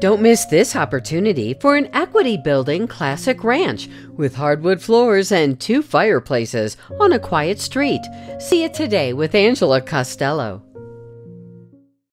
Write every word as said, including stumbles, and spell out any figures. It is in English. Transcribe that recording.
Don't miss this opportunity for an equity building classic ranch with hardwood floors and two fireplaces on a quiet street. See it today with Angela Costello.